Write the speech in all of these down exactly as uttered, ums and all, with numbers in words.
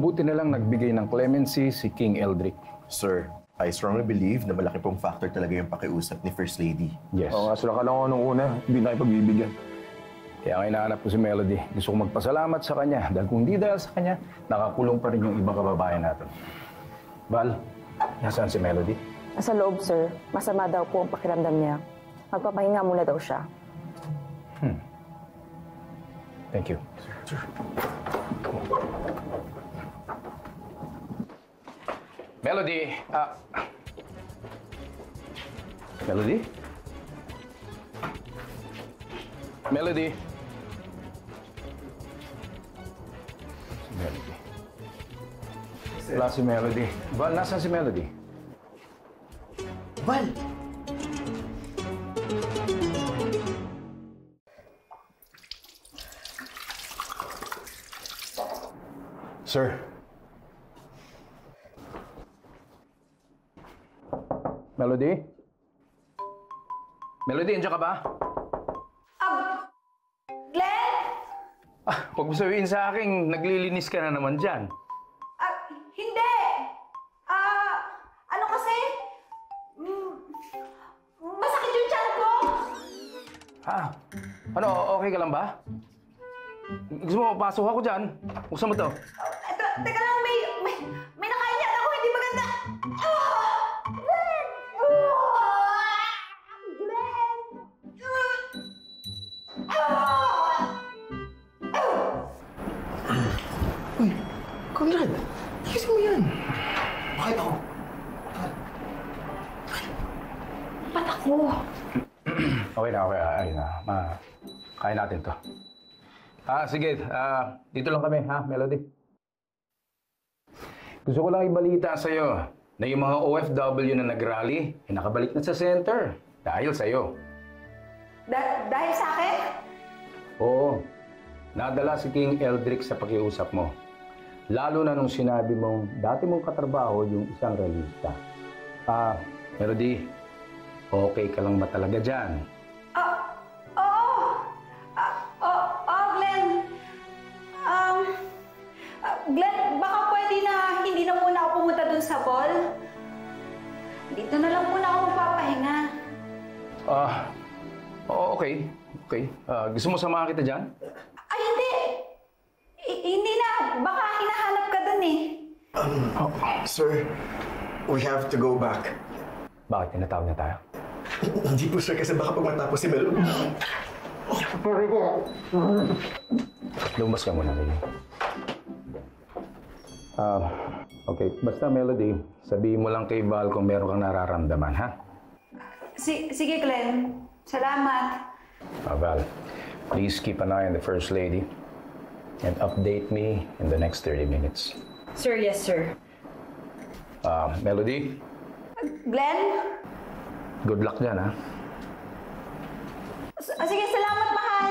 Mabuti na lang nagbigay ng clemency si King Eldrick. Sir, I strongly believe na malaki pong factor talaga yung pakiusap ni First Lady. Yes. Oo nga, sila ka lang ako nung una. Hindi na ipagbibigyan. Kaya nga hinahanap ko si Melody. Gusto ko magpasalamat sa kanya. Dahil kung di dahil sa kanya, nakakulong pa rin yung ibang kababayan natin. Val, nasaan si Melody? Nasa loob, sir. Masama daw po ang pakiramdam niya. Magpapahinga muna daw siya. Hmm. Thank you. Sir. Melody, ah... Melody? Melody? Melody. Wala si Melody. Val, nasaan si Melody? Val! Sir. Melody? Melody, andiyan ka ba? Ah, Glenn? Ah, huwag mo sabihin sa akin, naglilinis ka na naman dyan. Ah, hindi! Ah, ano kasi? Mm, masakit yung tiyan ko! Ha? Ano, okay ka lang ba? Gusto mo, pasok ako dyan. Buksan mo to. Ito, teka lang, may, may, may nakain yan ako, hindi maganda. Ah! Glenn! Ah! Glenn! Ah! Uy, Conrad! Ayusin mo yan! Bakit ako? Ba't ako? Okay na, okay. Ayun na. Ma, kain natin to. Ah, sige. Ah, dito lang kami, ha, Melody? Gusto ko lang ibalita sa'yo na yung mga O F W na nag-rally ay nakabalik na sa center dahil sa'yo. Da dahil sa akin? Oo. Nadala si King Eldrick sa pakiusap mo. Lalo na nung sinabi mong dati mong katrabaho yung isang realista. Ah, Melody, okay ka lang ba talaga dyan? Ah, oo. Ah, oh, oh, Glenn. Um, ah, Glenn, baka pwede na hindi na muna ako pumunta dun sa ball. Dito na lang muna ako magpapahinga. Ah, oo, okay. Okay. Ah, gusto mo samahan kita dyan? Ay, hindi. I hindi na. Baka hinahanap ka dun eh. Um, sir, we have to go back. Bakit tinatawag na tayo? Hindi po, sir, kasi baka pag matapos si Mel... Lumabas ka muna, Melody. Ah, okay. Basta, Melody, sabihin mo lang kay Val kung meron kang nararamdaman, ha? Si sige, Glenn. Salamat. Ah, Val, please keep an eye on the First Lady and update me in the next thirty minutes. Sir, yes, sir. Ah, Melody, Glenn? good luck dyan, ha? S sige, salamat, mahal.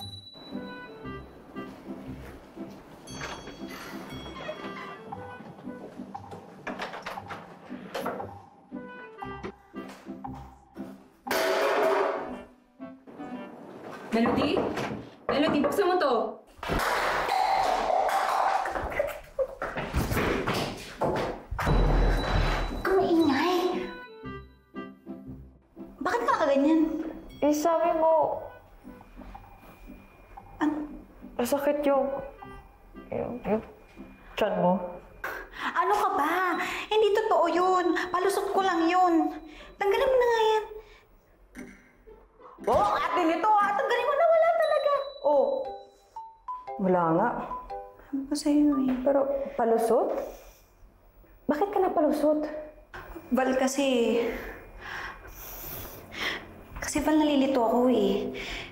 Melody? Melody, buksan mo to. Ang maingay. Bakit ka kaganyan? Eh, sabi mo, Ano? masakit yung... yung... yung... tiyan mo. Ano ka ba? Hindi totoo yun. Palusot ko lang yun. Tanggalin mo na nga yan. Oh, ate nito ah. Tanggalin mo na, wala talaga. Oh. Wala nga. Ano ba sa'yo eh? Pero, palusot? Bakit ka napalusot? Val, kasi... Kasi Val, nalilito ako eh.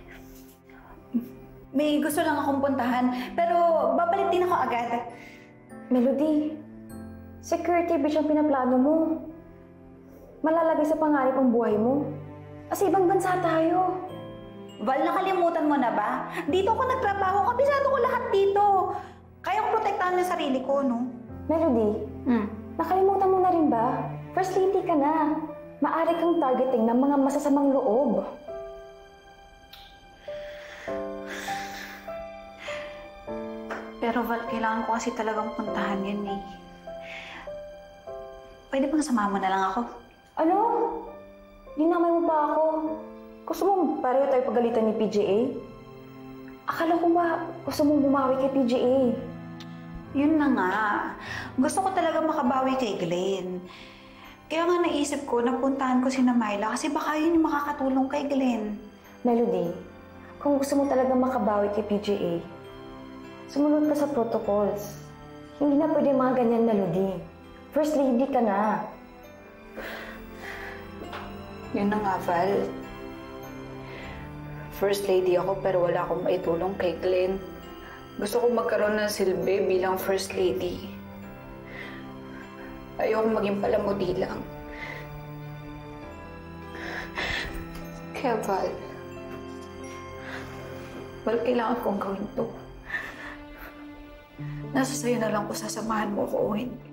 May gusto lang akong puntahan, pero babalik din ako agad. Melody, security breach ang pinaplano mo. Malalagay sa pangarap ang buhay mo. Kasi ibang bansa tayo. Val, nakalimutan mo na ba? Dito ako nagtrabaho, kabisado ko lahat dito. Kaya ko protektahan yung sarili ko, no? Melody, Hmm. nakalimutan mo na rin ba? First lady ka na. Maari kang targeting ng mga masasamang loob. Pero Val, kailangan ko kasi talagang puntahan yan eh. Pwede bang sumama na lang ako? Ano? Dinamay mo pa ako. Gusto mo pareho tayo pagalitan ni P J A? Akala ko ba gusto mong bumawi kay P J A? Yun na nga. Gusto ko talaga makabawi kay Glenn. Kaya nga naisip ko, napuntahan ko si Myla kasi baka yun yung makakatulong kay Glenn. Melody, kung gusto mo talaga makabawi kay P J A, sumunod ka sa protocols. Hindi na pwede mga ganyan, Melody. First lady ka na. Yun na nga, Val. First lady ako pero wala akong maitulong kay Glenn. Gusto ko magkaroon ng silbi bilang first lady. Ayoko maging palamuti lang. Kaya Val, Val, kailangan kong gawin to. Nasa sa'yo na lang kung sasamahan mo ko o hindi.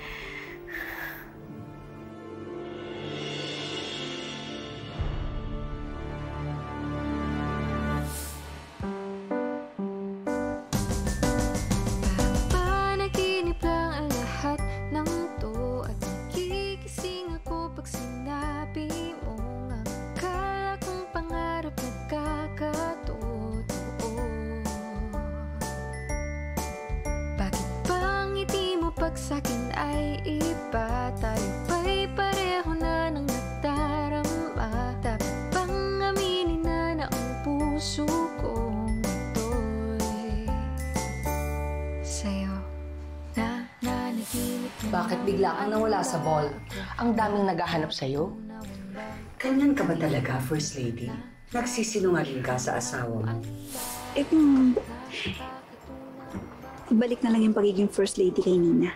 Sa'kin ay iba, tayo ba'y pareho na nang nagdarama? Dapat bang aminin na na ang puso kong ito'y sa'yo na nanaginip? Bakit bigla kang nawala sa ball? Ang daming naghahanap sa'yo. Ganyan ka ba talaga, First Lady? Nagsisinungaling ka sa asawa mo? Eh kung... ibalik na lang yung pagiging First Lady kay Nina.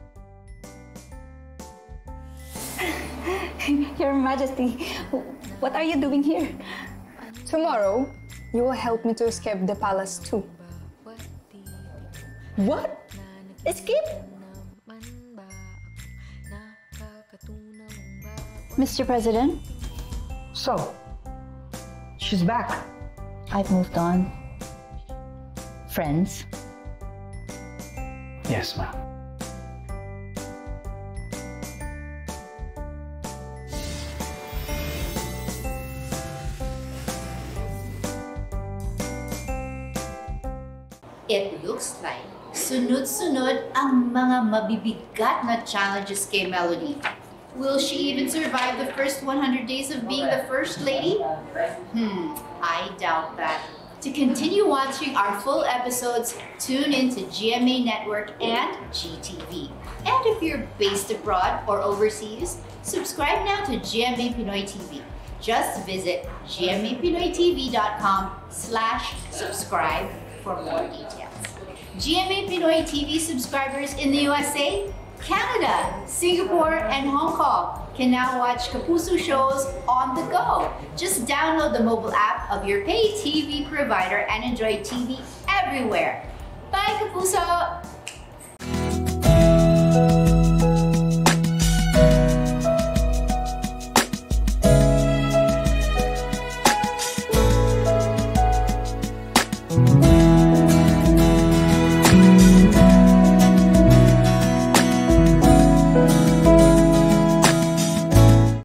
Your Majesty, what are you doing here? Tomorrow, you will help me to escape the palace too. What? Escape? Mister President? So, she's back. I've moved on. Friends? Yes, ma'am. It looks like sunod-sunod ang mga mabibigat na challenges kay Melody. Will she even survive the first one hundred days of being the First Lady? Hmm, I doubt that. To continue watching our full episodes, tune in to G M A Network and G T V. And if you're based abroad or overseas, subscribe now to G M A Pinoy T V. Just visit G M A Pinoy T V dot com slash subscribe for more details. G M A Pinoy T V subscribers in the U S A, Canada, Singapore, and Hong Kong can now watch Kapuso shows on the go. Just download the mobile app of your pay T V provider and enjoy T V everywhere. Bye, Kapuso!